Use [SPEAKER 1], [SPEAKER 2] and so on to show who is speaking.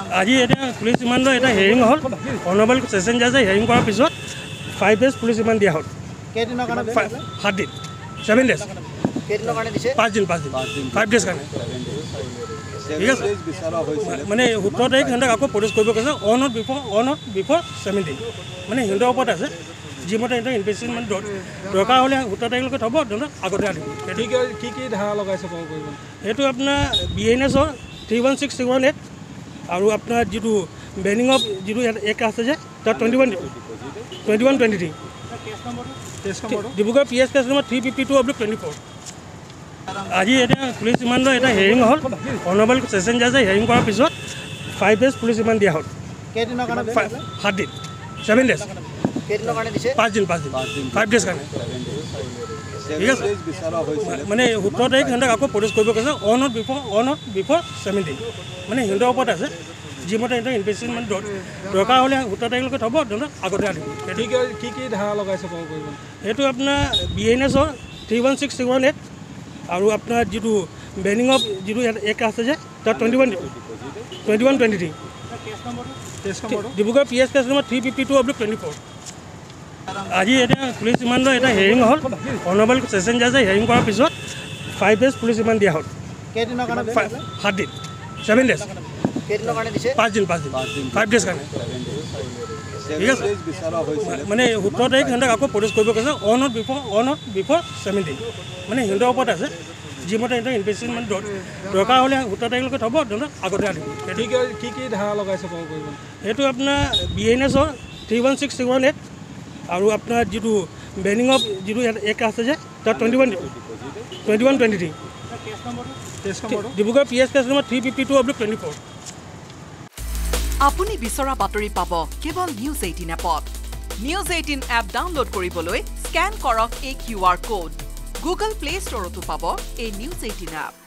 [SPEAKER 1] আজি এটা পুলিচ ৰিমাণ্ডৰ এটা হিয়াৰিং হ'ল অনাৰেবল সেশন জাজে হিয়াৰিং কৰাৰ পিছত 5 days পুলিচ ৰিমাণ্ড দিয়া হ'ল
[SPEAKER 2] কেইদিনৰ কাৰণে
[SPEAKER 1] 7 দিন 7 days
[SPEAKER 2] কেইদিনৰ কাৰণে দিছে
[SPEAKER 1] 5 দিন 5 days কাৰণে ঠিক আছে মানে 17 তাৰিখ সিহঁতক আকৌ প্ৰডিউচ কৰিব কৈছে অন বিফৰ 7 দিন মানে সিহঁতৰ ওপৰত আছে যিমতে সিহঁতৰ ইনভেষ্টিগেশ্যন দৰকাৰ হ'লে 17 তাৰিখলৈকে থ'ব সিহঁতক আগতে আনিব
[SPEAKER 3] কি ধাৰা লগাইছে ক'ব কৰিব
[SPEAKER 1] এইটো আপোনাৰ BNSৰ 316318 আৰু আপোনাৰ যিটো বেনিং অফ যিটো এক আছে যে তাত 2123 ডিব্ৰুগড় PS কেছ নম্বৰ 352/24 আজি এটা পুলিচ ৰিমাণ্ডৰ এটা হিয়াৰিং হ'ল অনাৰেবল সেশন জাজে হিয়াৰিং কৰাৰ পিছত 5 days পুলিচ ৰিমাণ্ড দিয়া হ'ল
[SPEAKER 2] কেইদিনৰ কাৰণে
[SPEAKER 1] 7 দিন 7 days
[SPEAKER 2] কেইদিনৰ কাৰণে দিছে
[SPEAKER 1] 5 দিন 5 days কাৰণে ঠিক আছে মানে 17 তাৰিখ সিহঁতক আকৌ প্ৰডিউচ কৰিব কৈছে অন বিফৰ 7 দিন মানে সিহঁতৰ ওপৰত আছে যিমতে সিহঁতৰ ইনভেষ্টিগেশ্যন দৰকাৰ হ'লে 17 তাৰিখলৈকে থ'ব সিহঁতক আগতে আনিব
[SPEAKER 3] কি ধাৰা লগাইছে ক'ব কৰিব
[SPEAKER 1] এইটো আপোনাৰ BNSৰ 31618 আৰু আপোনাৰ যিটো বেনিং অফ যিটো এক আছে যে তাত 2123 ডিব্ৰুগড় PS কেছ নম্বৰ 352/24 আজি এটা পুলিচ ৰিমাণ্ডৰ এটা হিয়াৰিং হ'ল অনাৰেবল সেশন জাজে হিয়াৰিং কৰাৰ পিছত 5 days পুলিচ ৰিমাণ্ড দিয়া হ'ল
[SPEAKER 2] কেইদিনৰ কাৰণে
[SPEAKER 1] 7 দিন 7 days
[SPEAKER 2] কেইদিনৰ কাৰণে দিছে
[SPEAKER 1] 5 দিন 5 days কাৰণে ঠিক আছে মানে 17 তাৰিখ সিহঁতক আকৌ প্ৰডিউচ কৰিব কৈছে অন বিফৰ 7 দিন মানে সিহঁতৰ ওপৰত আছে যিমতে সিহঁতৰ ইনভেষ্টিগেশ্যন দৰকাৰ হ'লে 17 তাৰিখলৈকে থ'ব সিহঁতক আগতে আনিব
[SPEAKER 3] কি ধাৰা লগাইছে ক'ব কৰিব
[SPEAKER 1] এইটো আপোনাৰ BNSৰ 31618 আৰু আপোনাৰ যিটো বেনিং অফ যিটো এক আছে যে তাত 2123 ডিব্ৰুগড় PS কেছ নম্বৰ 352/24
[SPEAKER 4] আপুনি বিচৰা বাতৰি পাব কেৱল নিউজ 18 এপত নিউজ 18 এপ ডাউনলোড কৰিবলৈ স্ক্যান কৰক এই QR কোড গুগল প্লে ষ্টৰতো পাব এই নিউজ 18 এপ